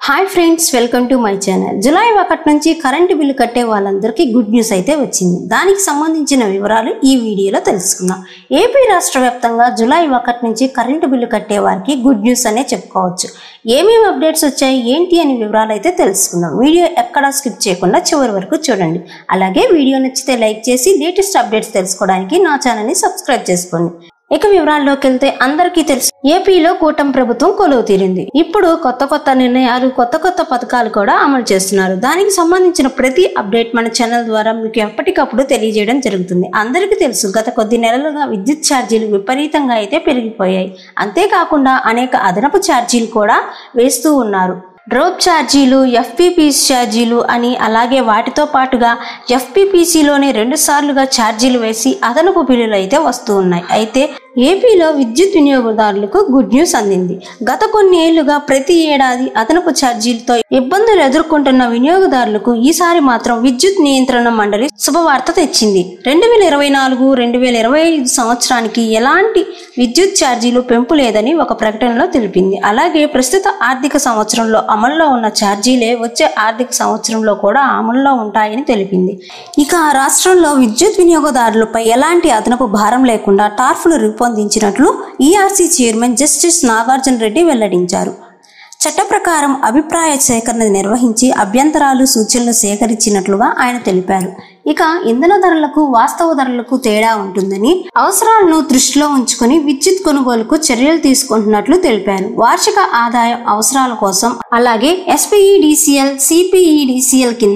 Hi friends, welcome to my channel. July 1 నుంచి current bill కట్టే వాళ్ళందరికీ గుడ్ న్యూస్ అయితే వచ్చింది. దానికి సంబంధించిన వివరాలు ఈ వీడియోలో తెలుసుకుందాం. ఏపీ రాష్ట్ర వ్యాప్తంగా జూలై 1 నుంచి కరెంటు బిల్లు కట్టే వారికి గుడ్ న్యూస్ అనే చెప్పుకోవచ్చు. ఏమేమి అప్డేట్స్ వచ్చాయి ఏంటి అని వివరాలు అయితే తెలుసుకుందాం. వీడియో ఎక్కడా స్కిప్ చేయకుండా చివరి వరకు చూడండి. అలాగే వీడియో నచ్చితే లైక్ చేసి లేటెస్ట్ అప్డేట్స్ తెలుసుకోవడానికి నా ఛానల్ని సబ్స్క్రైబ్ చేసుకోండి. ఇక వివరాల్లోకి వెళ్తే అందరికీ తెలుసు, ఏపీలో కూటమి ప్రభుత్వం కొలువు తీరింది. ఇప్పుడు కొత్త నిర్ణయాలు, కొత్త పథకాలు కూడా అమలు చేస్తున్నారు. దానికి సంబంధించిన ప్రతి అప్డేట్ మన ఛానల్ ద్వారా మీకు ఎప్పటికప్పుడు తెలియజేయడం జరుగుతుంది. అందరికీ తెలుసు, గత కొద్ది నెలలుగా విద్యుత్ ఛార్జీలు విపరీతంగా అయితే పెరిగిపోయాయి. అంతేకాకుండా అనేక అదనపు ఛార్జీలు కూడా వేస్తూ ఉన్నారు. డ్రాప్ ఛార్జీలు, ఎఫ్పిపిసి ఛార్జీలు అని, అలాగే వాటితో పాటుగా ఎఫ్పిపిసిలోనే 2 సార్లుగా ఛార్జీలు వేసి అదనపు బిల్లులు అయితే వస్తూ ఉన్నాయి. అయితే ఏపీలో విద్యుత్ వినియోగదారులకు గుడ్ న్యూస్ అందింది. గత కొన్ని ఏళ్లుగా ప్రతి ఏడాది అదనపు ఛార్జీలతో ఇబ్బందులు ఎదుర్కొంటున్న వినియోగదారులకు ఈసారి మాత్రం విద్యుత్ నియంత్రణ మండలి శుభవార్త తెచ్చింది. 2024-2025 సంవత్సరానికి ఎలాంటి విద్యుత్ ఛార్జీలు పెంపు లేదని ఒక ప్రకటనలో తెలిపింది. అలాగే ప్రస్తుత ఆర్థిక సంవత్సరంలో అమల్లో ఉన్న ఛార్జీలే వచ్చే ఆర్థిక సంవత్సరంలో కూడా అమల్లో ఉంటాయని తెలిపింది. ఇక రాష్ట్రంలో విద్యుత్ వినియోగదారులపై ఎలాంటి అదనపు భారం లేకుండా టార్ఫ్ను రూపొందించినట్లు ERC chairman justice Nagarjuna Reddy వెల్లడించారు. చట్ట ప్రకారం అభిప్రాయ సేకరణ నిర్వహించి అభ్యంతరాలు, సూచనలు సేకరించినట్లుగా ఆయన తెలిపారు. ఇక ఇంధన ధరలకు వాస్తవ ధరలకు తేడా ఉంటుందని, అవసరాలను దృష్టిలో ఉంచుకుని విద్యుత్ కొనుగోలుకు చర్యలు తీసుకుంటున్నట్లు తెలిపారు. వార్షిక ఆదాయం అవసరాల కోసం అలాగే ఎస్పీఈడిసిఎల్, సిపిఈడిసిఎల్ కింద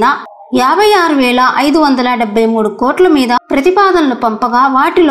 56,573 కోట్ల మీద ప్రతిపాదనలు పంపగా వాటిలో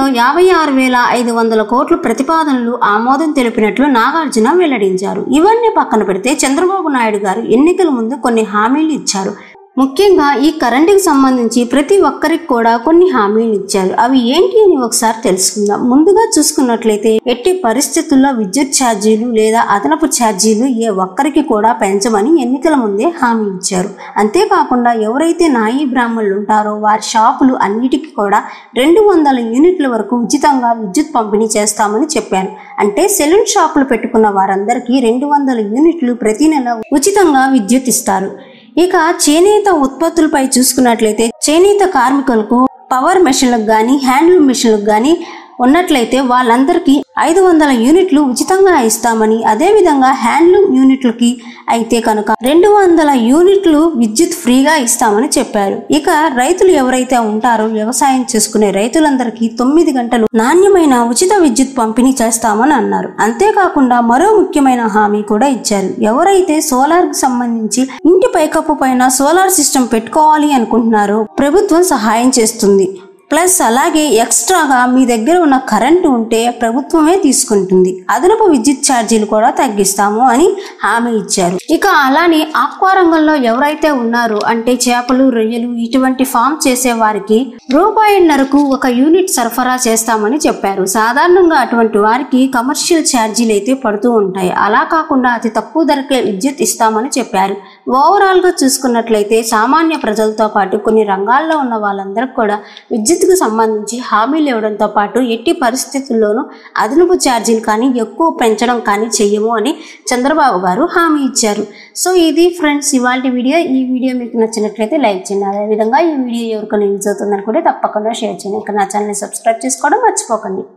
56,500 కోట్ల ప్రతిపాదనలు ఆమోదం తెలిపినట్లు నాగార్జున వెల్లడించారు. ఇవన్నీ పక్కన పెడితే చంద్రబాబు నాయుడు గారు ఎన్నికల ముందు కొన్ని హామీలు ఇచ్చారు. ముఖ్యంగా ఈ కరెంటుకి సంబంధించి ప్రతి ఒక్కరికి కూడా కొన్ని హామీలు ఇచ్చారు. అవి ఏంటి అని ఒకసారి తెలుసుకుందాం. ముందుగా చూసుకున్నట్లయితే ఎట్టి పరిస్థితుల్లో విద్యుత్ ఛార్జీలు లేదా అదనపు ఛార్జీలు ఏ ఒక్కరికి కూడా పెంచమని ఎన్నికల ముందే హామీ ఇచ్చారు. అంతేకాకుండా ఎవరైతే నాయీ బ్రాహ్మణులు ఉంటారో వారి షాపులు అన్నిటికీ కూడా 200 యూనిట్ల వరకు ఉచితంగా విద్యుత్ పంపిణీ చేస్తామని చెప్పారు. అంటే సెలూన్ షాపులు పెట్టుకున్న వారందరికీ 200 యూనిట్లు ప్రతి నెల ఉచితంగా విద్యుత్ ఇస్తారు. ఇక చేనేత ఉత్పత్తులపై చూసుకున్నట్లయితే చేనేత కార్మికులకు పవర్ మెషిన్లకు కానీ, హ్యాండ్లూమ్ మెషిన్లకు కానీ ఉన్నట్లయితే వాళ్ళందరికీ 500 యూనిట్లు ఉచితంగా ఇస్తామని, అదేవిధంగా హ్యాండ్లూమ్ యూనిట్లకి అయితే కనుక 200 యూనిట్లు విద్యుత్ ఫ్రీగా ఇస్తామని చెప్పారు. ఇక రైతులు ఎవరైతే ఉంటారో వ్యవసాయం చేసుకునే రైతులందరికీ 9 గంటలు నాణ్యమైన ఉచిత విద్యుత్ పంపిణీ చేస్తామని అన్నారు. అంతేకాకుండా మరో ముఖ్యమైన హామీ కూడా ఇచ్చారు. ఎవరైతే సోలార్ కి సంబంధించి ఇంటి పైకప్పు పైన సోలార్ సిస్టమ్ పెట్టుకోవాలి అనుకుంటున్నారో ప్రభుత్వం సహాయం చేస్తుంది. ప్లస్ అలాగే ఎక్స్ట్రాగా మీ దగ్గర ఉన్న కరెంటు ఉంటే ప్రభుత్వమే తీసుకుంటుంది. అదనపు విద్యుత్ ఛార్జీలు కూడా తగ్గిస్తాము అని హామీ ఇచ్చారు. ఇక అలానే ఆక్వా రంగంలో ఎవరైతే ఉన్నారో అంటే చేపలు, రొయ్యలు ఇటువంటి ఫామ్ చేసే వారికి ₹1.5కు 1 యూనిట్ సరఫరా చేస్తామని చెప్పారు. సాధారణంగా అటువంటి వారికి కమర్షియల్ ఛార్జీలు అయితే పడుతూ ఉంటాయి. అలా కాకుండా అతి తక్కువ ధరకే విద్యుత్ ఇస్తామని చెప్పారు. ఓవరాల్ గా చూసుకున్నట్లయితే సామాన్య ప్రజలతో పాటు కొన్ని రంగాల్లో ఉన్న వాళ్ళందరికీ కూడా విద్యుత్కు సంబంధించి హామీలు ఇవ్వడంతో పాటు ఎట్టి పరిస్థితుల్లోనూ అదనపు ఛార్జీలు కానీ ఎక్కువ పెంచడం కానీ చెయ్యము అని చంద్రబాబు గారు హామీ ఇచ్చారు. సో ఇది ఫ్రెండ్స్ ఇవాల్టి వీడియో. ఈ వీడియో మీకు నచ్చినట్లయితే లైక్ చేయండి. అదేవిధంగా ఈ వీడియో ఎవరికైనా యూజ్ అవుతుందని కూడా తప్పకుండా షేర్ చేయండి. ఇంకా నా ఛానల్ని సబ్స్క్రైబ్ చేసుకోవడం మర్చిపోకండి.